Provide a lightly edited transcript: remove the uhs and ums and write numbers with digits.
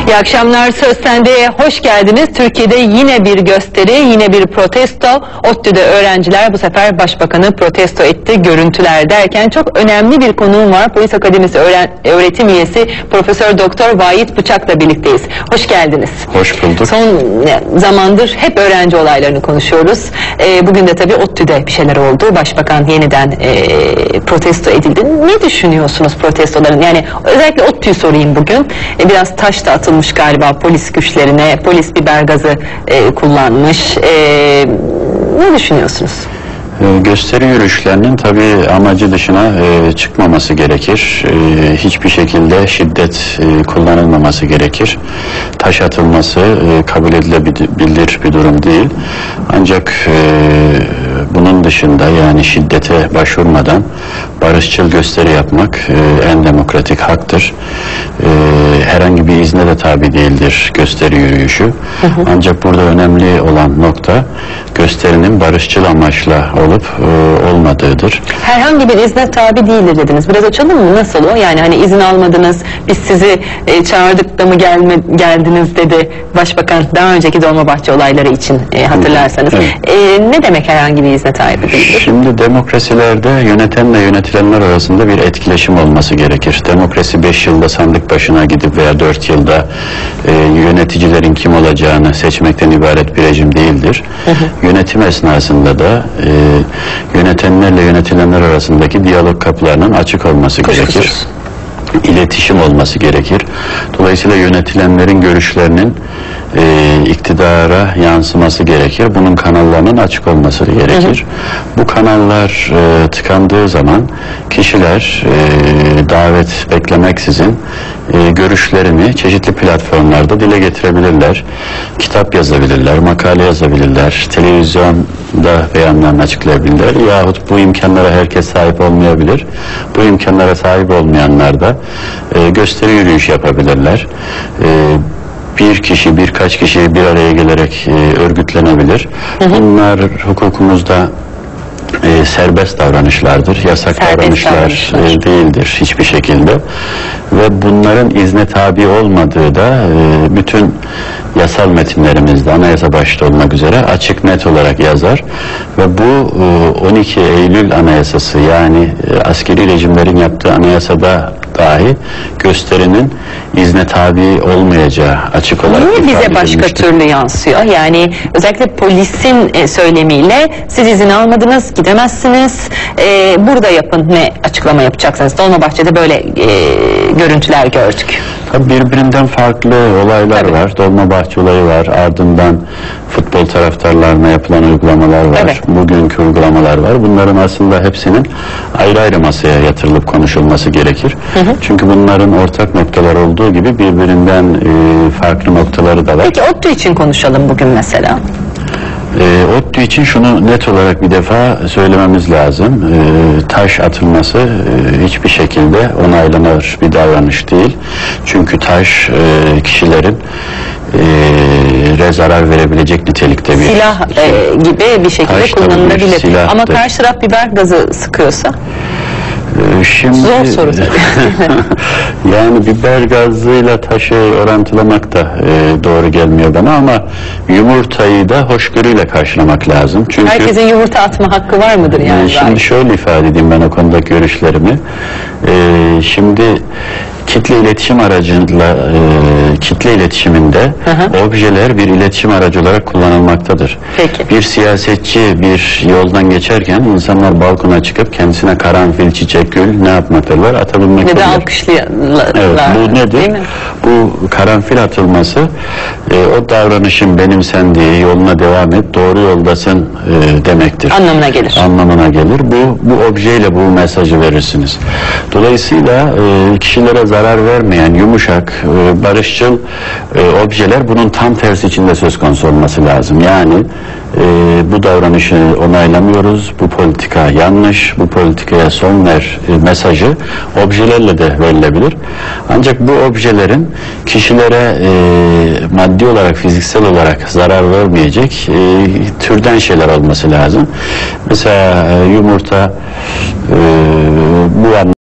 İyi akşamlar, Söz Sende'ye hoş geldiniz. Türkiye'de yine bir gösteri, yine bir protesto. ODTÜ'de öğrenciler bu sefer başbakanı protesto etti. Görüntüler derken çok önemli bir konuğum var. Polis Akademisi öğretim üyesi Profesör Doktor Vahit Bıçak'la birlikteyiz. Hoş geldiniz. Hoş bulduk. Son zamandır hep öğrenci olaylarını konuşuyoruz. Bugün de tabii ODTÜ'de bir şeyler oldu. Başbakan yeniden protesto edildi. Ne düşünüyorsunuz protestoların? Yani özellikle ODTÜ'yü sorayım bugün. Biraz taş da atılmış galiba polis güçlerine. Polis biber gazı kullanmış. Ne düşünüyorsunuz? Gösteri yürüyüşlerinin tabii amacı dışına çıkmaması gerekir. Hiçbir şekilde şiddet kullanılmaması gerekir. Taş atılması kabul edilebilir bir durum değil. Ancak bunun dışında, yani şiddete başvurmadan barışçıl gösteri yapmak en demokratik haktır. Herhangi bir izne de tabi değildir gösteri yürüyüşü. Ancak burada önemli olan nokta gösterinin barışçıl amaçla olup olmadığıdır. Herhangi bir izne tabi değildir dediniz. Biraz açalım mı? Nasıl o? Yani hani izin almadınız, biz sizi çağırdık da mı geldiniz dedi Başbakan daha önceki Dolmabahçe olayları için hatırlarsanız. Evet. Ne demek herhangi bir izne tabi değildir? Şimdi demokrasilerde yönetenle yönetilenler arasında bir etkileşim olması gerekir. Demokrasi 5 yılda sandık başına gidip veya 4 yılda yöneticilerin kim olacağını seçmekten ibaret bir rejim değildir. Yönetim esnasında da yönetenlerle yönetilenler arasındaki diyalog kapılarının açık olması gerekir. İletişim olması gerekir. Dolayısıyla yönetilenlerin görüşlerinin iktidara yansıması gerekir. Bunun kanallarının açık olması gerekir. Bu kanallar tıkandığı zaman kişiler davet beklemeksizin görüşlerini çeşitli platformlarda dile getirebilirler. Kitap yazabilirler, makale yazabilirler, televizyonda beyanlarını açıklayabilirler. Yahut bu imkanlara herkes sahip olmayabilir. Bu imkanlara sahip olmayanlar da gösteri yürüyüş yapabilirler. Bir kişi, birkaç kişi bir araya gelerek örgütlenebilir. Bunlar hukukumuzda serbest davranışlardır, yasak davranışlar değildir hiçbir şekilde. Ve bunların izne tabi olmadığı da bütün yasal metinlerimizde, anayasa başta olmak üzere açık net olarak yazar. Ve bu 12 Eylül Anayasası, yani askeri rejimlerin yaptığı anayasada dahi gösterinin izne tabi olmayacağı açık olarak ifade edilmiştir. Niye bize başka türlü yansıyor? Yani özellikle polisin söylemiyle siz izin almadınız, gidemezsiniz, burada yapın, ne açıklama yapacaksınız? Dolmabahçe'de böyle görüntüler gördük. Tabii birbirinden farklı olaylar var. Dolmabahçe olayı var. Ardından futbol taraftarlarına yapılan uygulamalar var. Evet. Bugünkü uygulamalar var. Bunların aslında hepsinin ayrı ayrı masaya yatırılıp konuşulması gerekir. Çünkü bunların ortak noktalar olduğu gibi birbirinden farklı noktaları da var. Peki ODTÜ için konuşalım bugün mesela. ODTÜ için şunu net olarak bir defa söylememiz lazım. Taş atılması hiçbir şekilde onaylanır bir davranış değil. Çünkü taş kişilerin zarar verebilecek nitelikte bir silah gibi bir şekilde taş kullanılabilir. Ama karşı taraf biber gazı sıkıyorsa? Şimdi, zor soru. Yani biber gazıyla taşı orantılamak da doğru gelmiyor bana, ama yumurtayı da hoşgörüyle karşılamak lazım. Çünkü herkesin yumurta atma hakkı var mıdır yani? Şimdi şöyle ifade edeyim ben o konudaki görüşlerimi. Şimdi kitle iletişim aracıyla kitle iletişiminde objeler bir iletişim aracı olarak kullanılmaktadır. Peki. Bir siyasetçi bir yoldan geçerken insanlar balkona çıkıp kendisine karanfil, çiçek, gül ne yapmaktadırlar? Atabilmektedirler. Ne de alkışlıyorlar. Evet, bu nedir? Bu karanfil atılması o davranışın benimsendiği, yoluna devam et, doğru yoldasın demektir. Anlamına gelir. Anlamına gelir. Bu objeyle bu mesajı verirsiniz. Dolayısıyla kişilere zarar vermeyen, yumuşak, barışçıl objeler bunun tam tersi içinde söz konusu olması lazım. Yani bu davranışı onaylamıyoruz, bu politika yanlış, bu politikaya son ver mesajı objelerle de verilebilir. Ancak bu objelerin kişilere maddi olarak, fiziksel olarak zarar vermeyecek türden şeyler olması lazım. Mesela yumurta bu anlamda